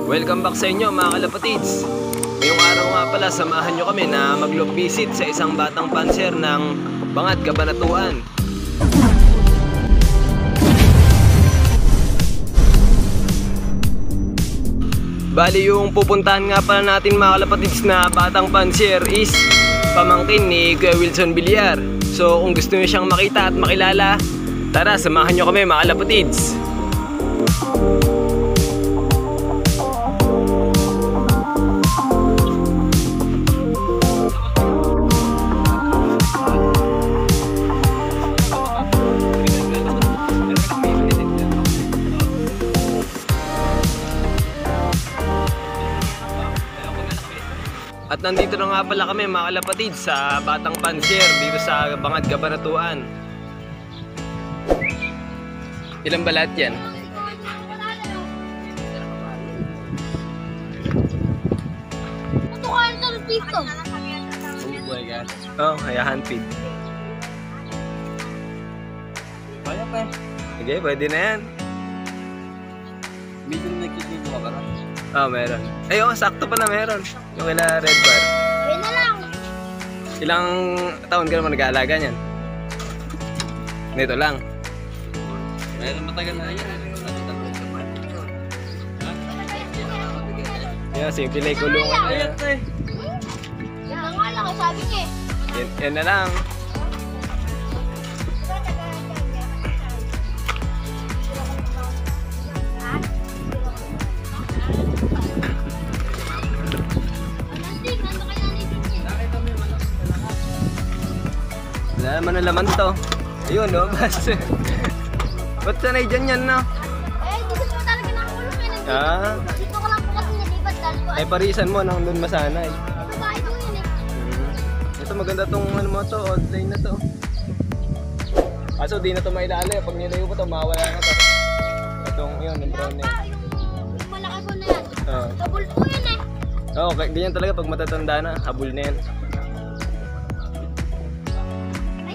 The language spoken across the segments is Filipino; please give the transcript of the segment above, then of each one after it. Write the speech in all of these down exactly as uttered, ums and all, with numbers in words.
Welcome back sa inyo mga kalapatids. Ngayong araw nga pala, samahan nyo kami na mag-loop visit sa isang batang panser ng Bangad, Cabanatuan. Bali yung pupuntahan nga pala natin mga kalapatids na batang panser is pamangkin ni Kuya Wilson Villar. So kung gusto nyo siyang makita at makilala, tara samahan nyo kami mga kalapatids. At nandito na nga pala kami mga kalapatid sa Batang Panser dito sa Bangad, Cabanatuan. Ilang ba lahat yan? Ito ka ito dito. Oh, kaya handfeed. Kaya pa. Okay, pwede na yan. Medyo nagkikita ka ba? Oh, meron. Ay, oh, sakto pala meron. Yung kila Red Bar. Ayun na lang. Ilang taon ka naman nag-aalaga niyan? Nito lang. Meron matagal na yan. Yan, simple lang kulungan na. Ayat eh. Yan nga lang, sabi ko eh. Yan, yan na lang. Wala naman ang laman to. Ayun, no? Basta. Ba't sanay dyan yan, no? Eh, dito ko talaga nakakulong eh. Nandito. Ah. Dito ko lang po kasi nalipat dahil ko. Ay, parisan mo nang doon masanay. Babae ko yun eh. Hmm. Ito, maganda tong ano mo to, old line na to. Kaso di na to mailala. Pag nilayo mo to, mawala na to. Itong yun, yung brown na yun. Yung malaki ko na yan. Oo. Double po yun eh. Oo, oh, ganyan talaga pag matatanda na, habol na yan. Ay,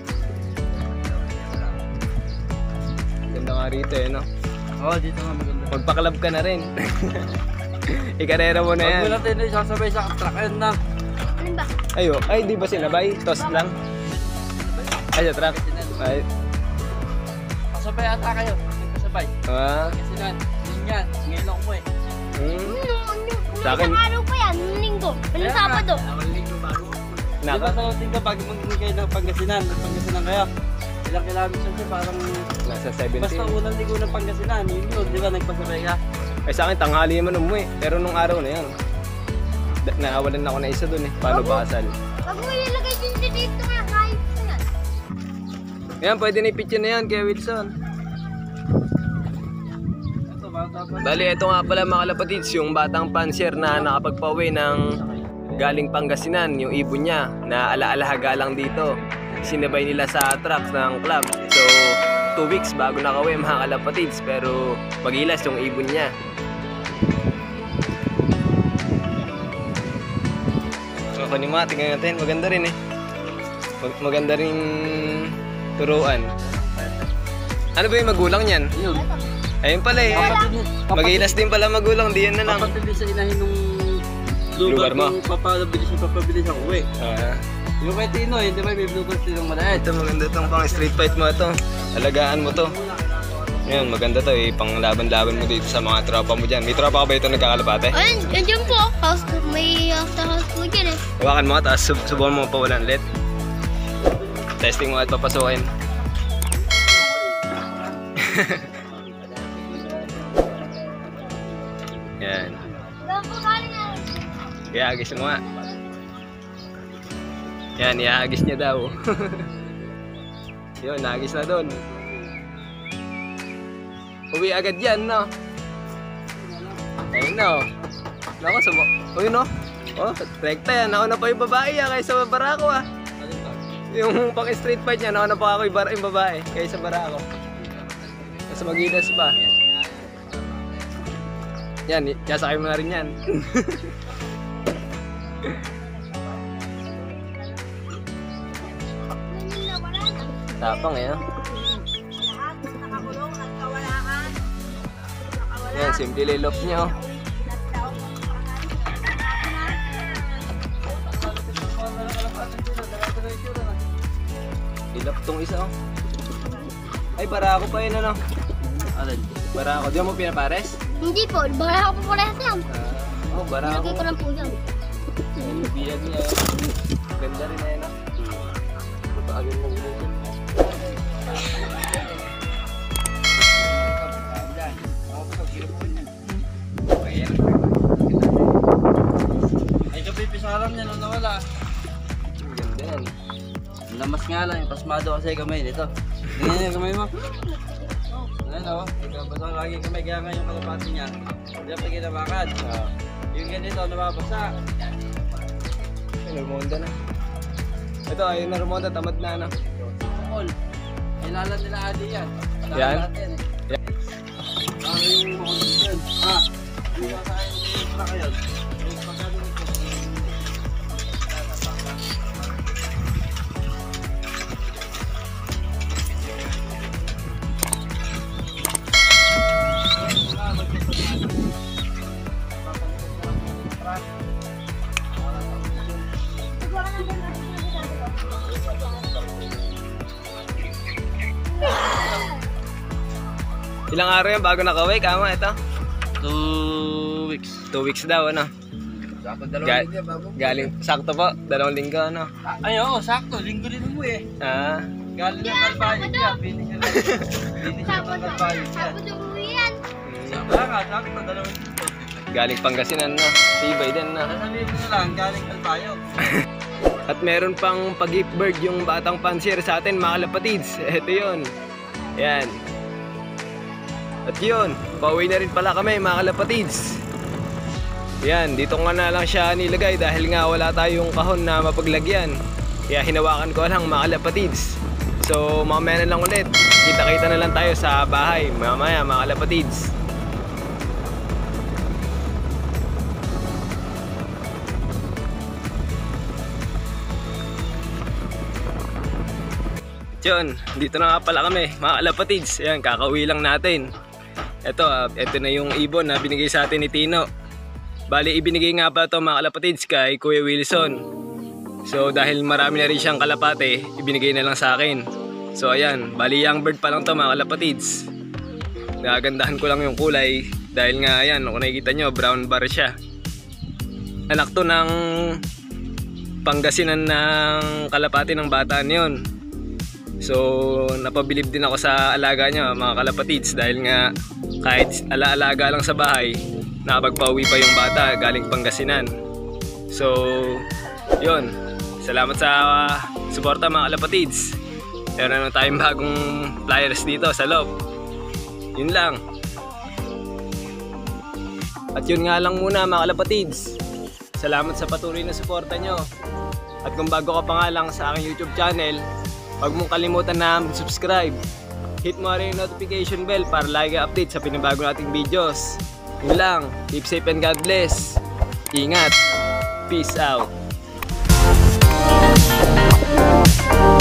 Ganda nga rito eh, no? Oo, dito nga maganda. Magpa-club ka na rin. Ikarera mo na yan. Pag mo natin ay sasabay sa truck end na. alin ba? Ayo, ay di ba sinabay? Toss lang. Ay, sa truck. Ay, Kasabay ata kayo. Kasabay. ah. Kasi nan, yun yan. Ngayon ako mo eh. Hmm. Nung, nung, nung Sa akin- isang araw pa yan, nung linggo. Nung Sabado. Di Naka, ba talagang ka bago mag-uwi kayo ng Pangasinan? Ng Pangasinan kayo. Ilang kilometers siya parang... nasa Basta seventeen. unang ligo ng Pangasinan. Yun yun, di ba nagpasabay ka? Ay sa akin, tanghali naman umuwi. Pero nung araw na yan, da- naawalan ako na isa dun eh. Paano Oo. basal? Pag mo ilagay din dito nga, kahit na yan. Yan, pwede na i-pitch na yan kay Wilson. Ito, bata pa. Bali, ito nga pala mga kalapatids, yung batang panser na nakapagpauwi ng galing Pangasinan, yung ibon niya na ala-alahaga lang dito. Sinabay nila sa truck ng club. So, two weeks bago nakauwi mga kalapatids, pero magilas yung ibon niya. So, kunin mo, tingnan natin. Maganda rin eh. Mag- maganda rin turuan. Ano ba yung magulang niyan? Yun. Ayun pala eh. Kapatid niya. Magilas din pala magulang, di yan na lang. Kapatid din sa inahin nung Lugar lugar mo? mo. Papabilis siya, papabilis ako eh. Ah. Yung kay Tino, hindi ba may blue bird silang maliit? Ito maganda tong pang street fight mo ito. Alagaan mo to. Ngayon maganda to eh, pang laban-laban mo dito sa mga tropa mo dyan. May tropa ka ba ito nagkakalapate? Ayun, yan po. House, may after house po dyan eh. Hawakan mo tapos sub subukan mo pawalan ulit. Testing mo at papasukin. Yan. Doon po galing nga. Iagis mo nga. Yan, iagis niya daw. Yun, naagis na doon. Uwi agad yan, no? Ayun na, oh. Naku, sumo. Uy, no? Oh, rekta yan. Nauna pa yung babae yan kaysa barako, ah. Yung pang street fight niya, nauna pa ako yung, bar yung babae kaysa barako. Mas magilas pa. Yan, yasakay mo na rin yan. Tapang eh, no? Yan, simple lilop niya, oh. Ilap tong isa oh. Ay, barako pa yun ano. Alin? Barako. Di mo pinapares? Hindi po, bara ako po parehas yan. Ah, oh, barako. Nilagay ko lang po yan. Yung biyag niya. Ganda rin na yun ah. Pagpagin mo ulit. Ay, kapipis alam niya nung nawala. Ganda yan. Lamas nga lang, yung pasmado kasi kamay nito. Ganyan yung kamay mo. Ano, nagkabasa lagi kamay, kaya nga yung kalapati niya. Hindi pa ginabakan. Ah, Yung ganito, nababasa. ay, Ramonda na. Ito, ayun na Ramonda, tamad na ano. All. Kailangan nila adi yan. Kailangan Yan? natin eh. Yan. Ano yung mga kondisyon? Ah, hindi ba tayo yung para kayo? Yung pagkano nito. Ilang araw yan bago nakaway? Kama ito? Two weeks. Two weeks daw ano. Dapat Ga- galing, sakto po, dalawang linggo ano. Ay, oo, sakto. Linggo din mo eh. Ah, Galing ng kalbayad niya. Finish na Finish na ng kalbayad niya. Tapos umuwi yan. mm, Kaya nga, sakto. Dalawang linggo. galing Pangasinan na. Tibay din na. Sasabihin mo na lang, galing kalbayad. At meron pang pag-gift bird yung batang pansir sa atin mga kalapatids. Ito yun. Yan. At yun, pauwi na rin pala kami mga kalapatids. Yan, dito nga na lang siya nilagay dahil nga wala tayong kahon na mapaglagyan. Kaya hinawakan ko lang mga kalapatids. So mamaya na lang ulit. Kita-kita na lang tayo sa bahay mamaya mga kalapatids. Yun, dito na nga pala kami mga kalapatids. Ayan, kakauwi lang natin. Ito, uh, ito na yung ibon na binigay sa atin ni Tino. Bali, ibinigay nga pa ito mga kalapatids kay Kuya Wilson. So dahil marami na rin siyang kalapate, ibinigay na lang sa akin. So ayan, bali young bird pa lang ito mga kalapatids. Nagagandahan ko lang yung kulay dahil nga ayan, kung nakikita nyo, brown bar siya. Anak to ng Pangasinan ng kalapate ng bataan yun. So napabilib din ako sa alaga niya mga kalapatids dahil nga kahit ala-alaga lang sa bahay, nakapagpauwi pa yung bata galing Pangasinan. So yun, salamat sa uh, suporta mga kalapatids. Meron na tayong bagong flyers dito sa loob. Yun lang. At yun nga lang muna mga kalapatids. Salamat sa patuloy na suporta nyo. At kung bago ka pa nga lang sa aking YouTube channel, huwag mong kalimutan na mag-subscribe. Hit mo rin yung notification bell para lagi update sa pinabago nating videos. Yun lang. Keep safe and God bless. Ingat. Peace out.